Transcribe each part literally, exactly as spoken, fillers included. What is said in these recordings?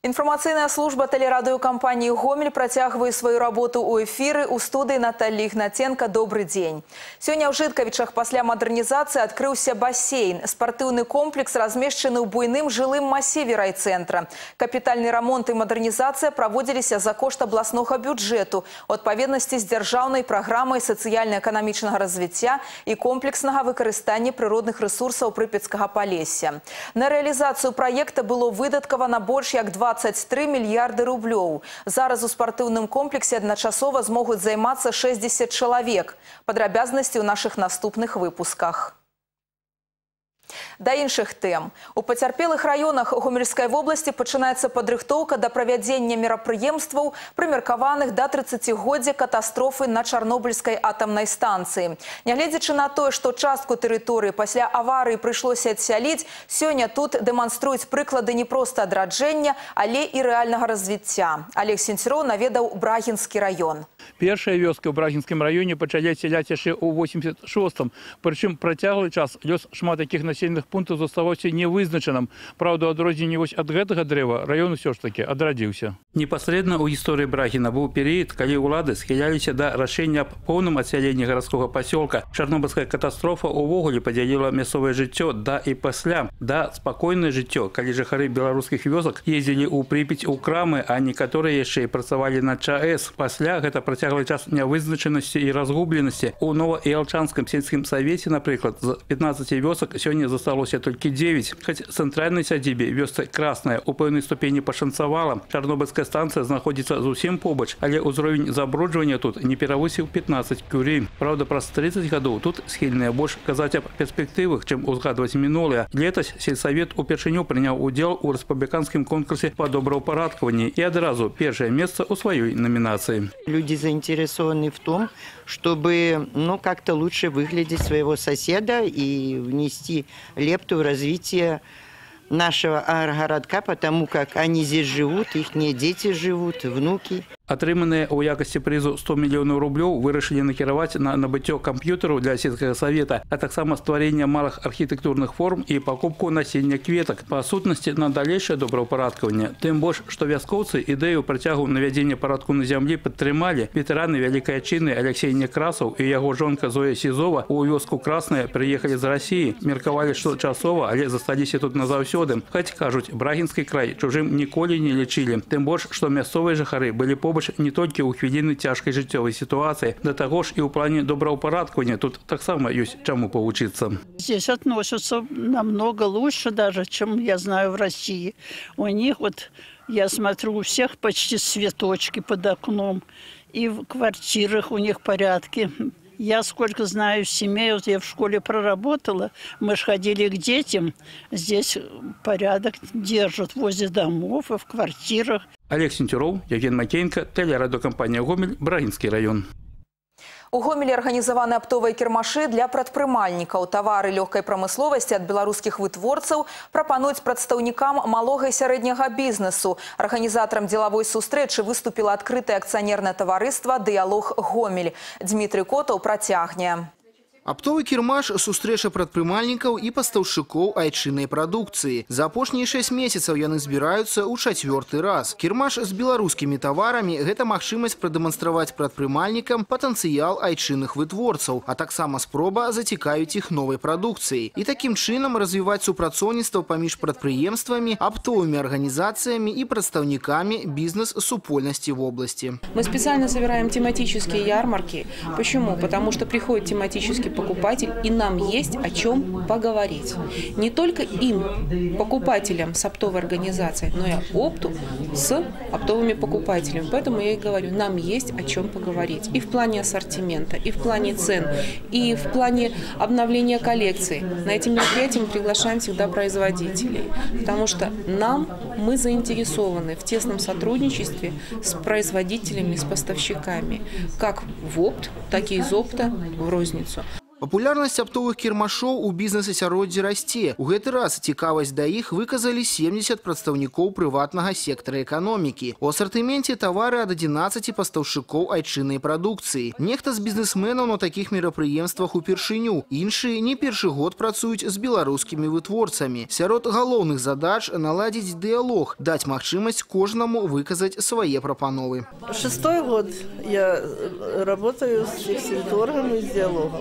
Информационная служба телерадиокомпании «Гомель» протягивает свою работу у эфиры у студии Натальи Игнатенко. Добрый день. Сегодня в Житковичах после модернизации открылся бассейн. Спортивный комплекс размещен у буйным жилым массиве райцентра. Капитальный ремонт и модернизация проводились за кошт областного бюджету, отповедности с державной программой социально-экономичного развития и комплексного выкористания природных ресурсов Припятского Полесья. На реализацию проекта было выдатковано больше як двадцать три миллиарда рублей. Зараз у спортивном комплексе одночасово смогут заниматься шестьдесят человек. Подробязности у наших наступных выпусках. Да іншых тем. У потерпелых районах Гомельской области починается подрыхтовка до проведения мероприемствов, примеркованных до тридцатигодия катастрофы на Чернобыльской атомной станции. Нягледзячы на то, что частку территории после аварии пришлось отселить, сегодня тут демонструют приклады не просто адраджения, але и реального развития. Олег Сенцеров наведал Брагинский район. Першая вёска ў Брагінскім раёне пачалі селяць яшчэ ў восемьдесят шостым. Прычым працяглы час лёс шмат такіх населеных пунктаў заставаўся невызначаным. Праўда, у адрозненне вось ад гэтага дрэва раён усё ж такі адрадзіўся. Непасрэдна ў гісторыі Брагіна быў перыяд, калі ўлады схіляліся да рашэння аб поўным адсяленні гарадскога пасёлка. Чарнобыльская катастрофа ўвогуле падзяліла мясцовае жыццё да і пасля, да спакойнае жыццё, калі жыхары беларускіх вёсак ездзілі ў Прыпяць у крамы, а некаторыя яшчэ і працавалі на ЧАЭС. Пасля гэта працяглы час нявызначанасці і разгубленасці. У Новаіалчанскім сельскім савеце, напрыклад, з пятнаццаці вёсак сёння засталося толькі дзевяць. Хоць цэнтральнай сядзібе вёсцы Красная у пэўнай ступені пашанцавала. Чарнобыльская станцыя знаходзіцца зусім побач, але ўзровень забруджвання тут не перавысіў пятнаццаць кюрей. Праўда, праз тридцать гадоў тут схільныя больш казаць аб перспектывах, чым узгадваць мінулае. Летась сельсавет упершыню прыняў удзел у рэспубліканскім конкурсе па добраўпарадкаванні і адразу першае месца ў сваёй номінацыі. Люди заинтересованы в том, чтобы ну, как-то лучше выглядеть своего соседа и внести лепту в развитие нашего городка, потому как они здесь живут, их дети живут, внуки. Атрыманыя ў якасці прызу сто мільёнаў рублёў вырашылі накіраваць на набыццё камп'ютараў для сельскага савета, а таксама стварэнне малых архітэктурных форм і пакупку насення кветак. Па сутнасці на далейшае добраўпарадкаванне. Тым больш, што вяскоўцы ідэю працягу навядзення парадку на зямлі падтрымалі. Ветэраны Вялікай Айчыны Алексей Некрасаў і яго жонка Зоя Сізова у вёску Красная прыехалі з Расіі. Меркавалі, што часова, але засталіся тут назаўсёды. Хоць, кажуць, Брагінскі край чужым ніколі не лічылі. Тым больш, што мясцовыя жыхары былі побач не толькі ў хвіліны цяжкай жыццёвай сітуацыі, да таго ж і ў плане добраўпарадкавання тут таксама ёсць чаму павучыцца. Здесь относятся намного лучше даже, чем я знаю в России. У них вот, я смотрю, у всех почти цветочки под окном, и в квартирах у них порядки. Я сколько знаю семей, вот я в школе проработала, мы ж ходили к детям, здесь порядок держат возле домов и в квартирах. Олег Сенцеров, Евген Макеенко, телерадиокомпания «Гомель», Брагинский район. У Гомелі арганізаваны аптовыя кірмашы для прадпрымальнікаў. Тавары лёгкай прамысловасці ад беларускіх вытворцаў прапануюць прадстаўнікам малога і сярэдняга бізнесу. Арганізатарам дзелавой сустрэчы выступіла адкрытае акцыянернае таварыства «Дыялог Гомель». Дмітрый Котаў працягне. Аптовый кірмаш – сустрэча прадпрымальнікаў і пастаўшчыкоў айчыннай прадукцыі. За апошнія шэсць месяцаў яны збіраюцца ў чацвёрты раз. Кірмаш з беларускімі таварамі – гэта магчымасць прадэманстраваць прадпрымальнікам патэнцыял айчынных вытворцаў, а таксама спроба зацікавіць іх новай прадукцыяй. І такім чынам развіваць супрацоўніцтва паміж прадпрыемствамі, аптовымі арганізацыямі і прадстаўнікамі бізнес-супольнасці в области. Мы специально собираем тематические ярмарки. Почему? Потому что приходит тематический покупатель, и нам есть о чем поговорить. Не только им, покупателям с оптовой организацией, но и опту с оптовыми покупателями. Поэтому я и говорю, нам есть о чем поговорить. И в плане ассортимента, и в плане цен, и в плане обновления коллекций. На эти мероприятия мы приглашаем всегда производителей, потому что нам, мы заинтересованы в тесном сотрудничестве с производителями, с поставщиками, как в опт, так и из опта в розницу. Папулярнасць аптовых кірмашоў у бізнес-асяроддзі расце. У гэты раз цікавасць да іх выказалі семьдесят прадстаўнікоў прыватнага сектара эканомікі. У асартыменце тавары ад адзінаццаці пастаўшчыкоў айчыннай прадукцыі. Нехта з бізнесменаў на такіх мерапрыемствах упершыню. Іншыя не першы год працуюць з беларускімі вытворцамі. Сярод галоўных задач наладзіць дыялог, даць магчымасць кожнаму выказаць свае прапановы. Шестой год я работаю с директором и с диалогом.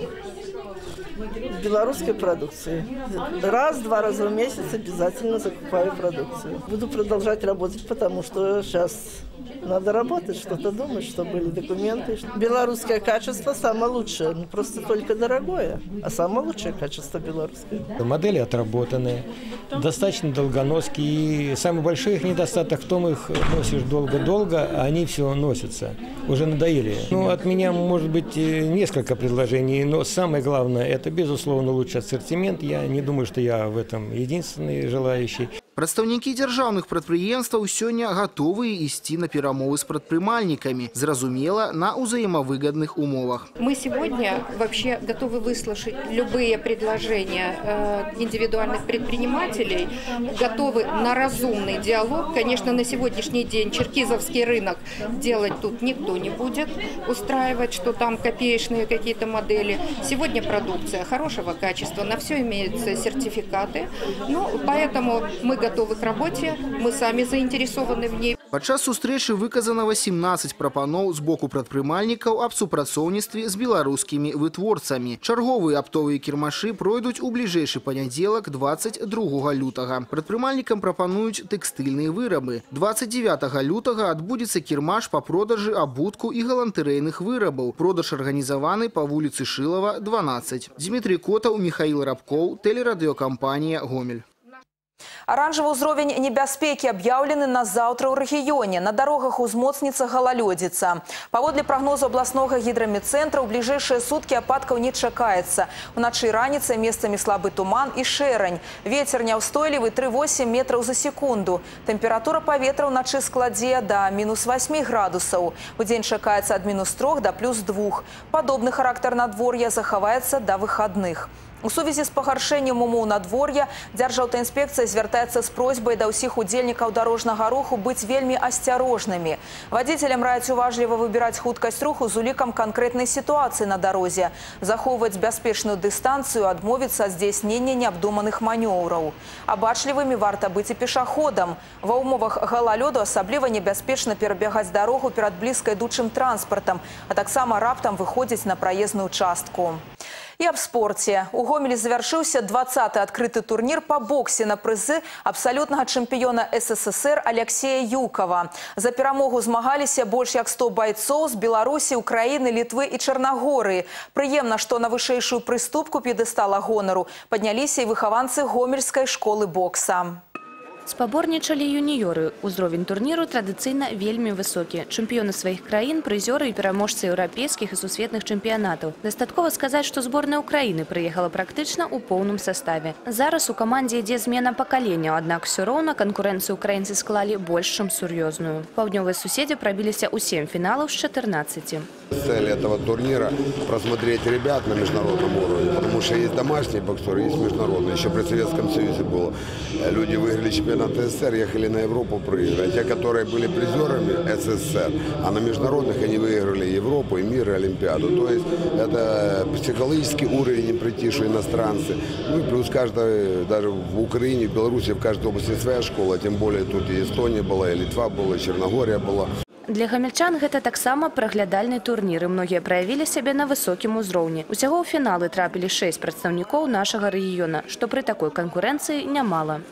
Белорусской продукции. Раз-два раза в месяц обязательно закупаю продукцию. Буду продолжать работать, потому что сейчас надо работать, что-то думать, чтобы были документы. Белорусское качество самое лучшее, не просто только дорогое, а самое лучшее качество белорусское. Модели отработанные, достаточно долгоноские. И самый большой их недостаток в том, их носишь долго-долго, а они все носятся. Уже надоели. Ну, от меня может быть несколько предложений, но самое главное, это, безусловно, лучший ассортимент. Я не думаю, что я в этом единственный желающий. Прадстаўнікі дзяржаўных прадпрыемстваў сёння гатовыя ісці на перамовы з прадпрымальнікамі, зразумела, на ўзаемавыгадных умовах. Мы сегодня вообще готовы выслушать любые предложения э, индивидуальных предпринимателей, готовы на разумный диалог. Конечно, на сегодняшний день черкизовский рынок делать тут никто не будет, устраивать, что там копеечные какие-то модели. Сегодня продукция хорошего качества, на все имеются сертификаты. Ну, поэтому мы готовы к работе, мы сами заинтересованы в ней. Падчас сустрэчы выказана восемнадцать прапаноў з боку прадпрымальнікаў аб супрацоўніцтве з беларускімі вытворцамі. Чарговыя аптовыя кірмашы пройдуць у бліжэйшы панядзелак двадцать другога лютага. Прадпрымальнікам прапануюць тэкстыльныя вырабы. двадцать девятага лютага адбудзецца кірмаш па продажы абутку і галантырэйных вырабаў. Продаж арганізаваны па вуліцы Шылава, дванаццаць. Дмітрий Котаў, Михаил Рабкоў, тэлерадыёкампанія «Гомель». Оранжевый уровень небяспеки объявлены на завтра у регионе. На дорогах узмоцнится гололедица. Паводле прогнозу областного гидромедцентра в ближайшие сутки опадков не чакается. Уночы и раніцай местами слабый туман и шерань. Ветер няўстойлівы три восемь метров за секунду. Температура паветра уночы складзе до минус восьми градусов. У день чакается от минус трех до плюс двух. Подобный характер надворья захаваецца до выходных. У сувязі з пагаршэннем умоў надвор'я Дзяржаўтаінспекцыя звяртаецца з просьбай да ўсіх удзельнікаў дарожнага руху быць вельмі асцярожнымі. Вадзіцелям раяць уважліва выбіраць хуткасць руху з улікам канкрэтнай сітуацыі на дарозе, захоўваць бяспечную дыстанцыю, адмовіцца ад здзяйснення неабдуманых манёўраў. Абачлівымі варта быць і пешаходам. Ва ўмовах галалёду асабліва небяспечна перабягаць дарогу перад блізка ідучым транспартам, а таксама раптам выходзіць на праезную частку. И об спорте. У Гомелі завершился двадцатый открытый турнир по боксе на призы абсолютного чемпиона СССР Алексея Юкова. За перамогу змагаліся больш як сто бойцов з Беларусі, Украины, Литвы и Черногории. Прыемна, что на вышэйшую прыступку п'едэстала гонору подняліся и выхованцы Гомельской школы бокса. Спаборнічалі юніёры. Узровень турніру традыцыйна вельмі высокі. Чэмпіёны сваіх краін, прызёры і пераможцы еўрапейскіх і сусветных чэмпіянатаў. Дастаткова сказаць, што зборная Украіны прыехала практычна ў поўным саставе. Зараз у камандзе ідзе змена пакаленняў, аднак усё роўна канкурэнцыю украінцы склалі больш чым сур'ёзную. Паўднёвыя суседзі прабіліся ў сем фіналаў з чатырнаццаці. Цель этого турнира – просмотреть ребят на международном уровне, потому что есть домашние боксеры, есть международные. Еще при Советском Союзе было. Люди выиграли чемпионат СССР, ехали на Европу проиграть. Те, которые были призерами СССР, а на международных они выиграли Европу, и мир, и Олимпиаду. То есть это психологический уровень, не прийти, что иностранцы. Ну и плюс каждая, даже в Украине, в Беларуси, в каждой области своя школа. Тем более тут и Эстония была, и Литва была, и Черногория была. Для гамельчан гэта таксама праглядальны турнір, і многія праявілі сябе на высокім узроўні. Усяго ў фіналы трапілі шэсць прадстаўнікоў нашага рэгіёна, што пры такой канкурэнцыі нямала.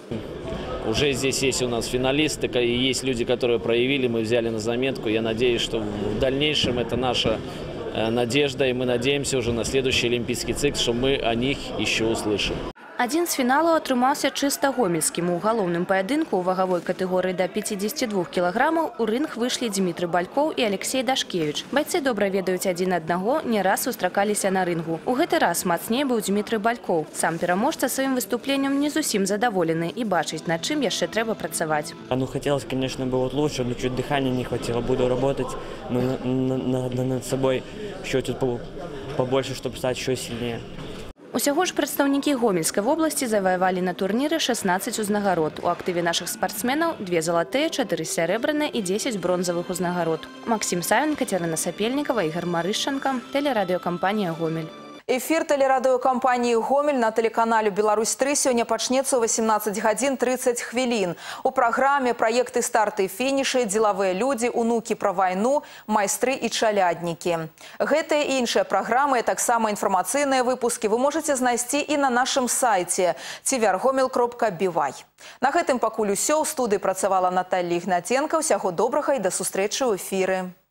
Уже здесь есть у нас финалисты, и есть люди, которые проявили, мы взяли на заметку. Я надеюсь, что в дальнейшем это наша надежда, и мы надеемся уже на следующий олимпийский цикл, что мы о них еще услышим. Адзін з фіналаў атрымаўся чыста гомельскім. У галоўным паядынку ў вагавой катэгорыі да пяцідзесяці двух кілаграмаў у рынг выйшлі Дмітрый Балькоў і Алексей Дашкевич. Байцы добра ведаюць адзін аднаго, не раз сустракаліся на рынгу. У гэты раз мацней быў Дмітрый Балькоў. Сам пераможца сваім выступленнем не зусім задаволены і бачыць, над чым яшчэ трэба працаваць. Ну, хотелось, конечно, было лучше, но чуть дыхания не хватило. Буду работать над собой еще чуть побольше, чтобы стать еще сильнее. Усяго ж прадстаўнікі Гомельскай вобласці заваявалі на турніры шестнадцать узнагарод. У актыве нашых спартсменаў две залатыя, чатыры сярэбраныя і дзесяць бронзавых узнагарод. Максим Савин, Катерина Сапельникова, Игорь Марышченко, телерадиокомпания «Гомель». Эфир телерадиокомпании «Гомель» на телеканале «Беларусь-три» сегодня начнется в восемнадцать гадзін тридцать хвилин. У программе проекты «Старты и финиши», «Деловые люди», «Унуки про войну», «Майстры и чалядники». Гэтые и іншыя программы, а таксама информационные выпуски вы можете знайсці и на нашем сайте ти ви ар гомель кропка би вай. На гэтым пакуль усё. У студыі працавала Наталья Ігнатенко. Усяго добрага и до сустрэчы ў эфіры.